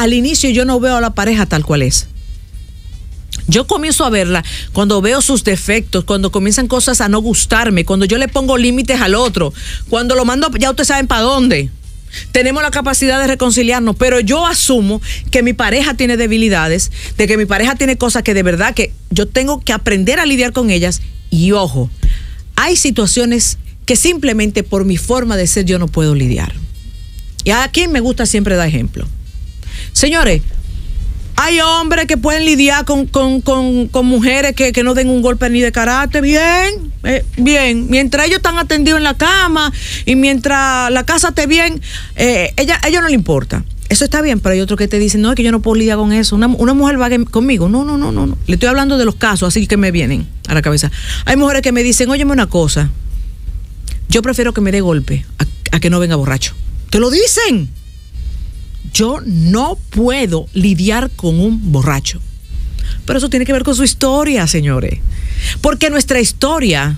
al inicio yo no veo a la pareja tal cual es. Yo comienzo a verla cuando veo sus defectos, cuando comienzan cosas a no gustarme, cuando yo le pongo límites al otro, cuando lo mando, ya ustedes saben para dónde. Tenemos la capacidad de reconciliarnos, pero yo asumo que mi pareja tiene debilidades, de que mi pareja tiene cosas que de verdad que yo tengo que aprender a lidiar con ellas. Y ojo, hay situaciones que simplemente por mi forma de ser yo no puedo lidiar. Y a quien me gusta siempre dar ejemplo. Señores, hay hombres que pueden lidiar con mujeres que no den un golpe ni de carácter. Bien. Mientras ellos están atendidos en la cama y mientras la casa esté bien, a ellos no le importa. Eso está bien, pero hay otros que te dicen, no, es que yo no puedo lidiar con eso. Una mujer va conmigo. No. Le estoy hablando de los casos, así que me vienen a la cabeza. Hay mujeres que me dicen, óyeme una cosa, yo prefiero que me dé golpe a que no venga borracho. Te lo dicen. Yo no puedo lidiar con un borracho. Pero eso tiene que ver con su historia, señores. Porque nuestra historia,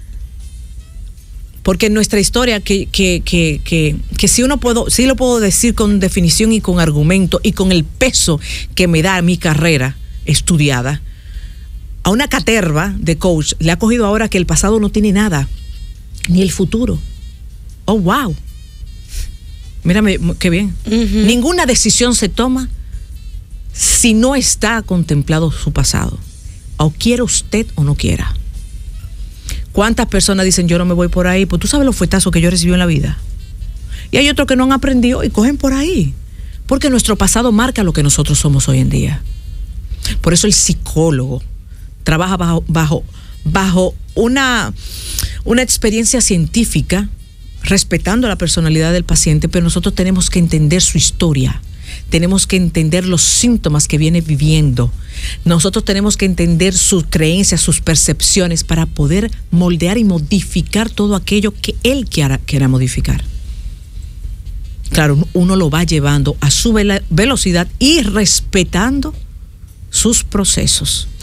que sí lo puedo decir con definición y con argumento y con el peso que me da mi carrera estudiada, a una caterva de coach le ha cogido ahora que el pasado no tiene nada, ni el futuro. Oh, wow. Mírame, qué bien. Uh-huh. Ninguna decisión se toma si no está contemplado su pasado. O quiera usted o no quiera. ¿Cuántas personas dicen yo no me voy por ahí? Pues tú sabes los fuetazos que yo recibí en la vida. Y hay otros que no han aprendido y cogen por ahí. Porque nuestro pasado marca lo que nosotros somos hoy en día. Por eso el psicólogo trabaja bajo una experiencia científica, respetando la personalidad del paciente, pero nosotros tenemos que entender su historia, tenemos que entender los síntomas que viene viviendo, nosotros tenemos que entender sus creencias, sus percepciones, para poder moldear y modificar todo aquello que él quiera modificar. Claro, uno lo va llevando a su velocidad y respetando sus procesos.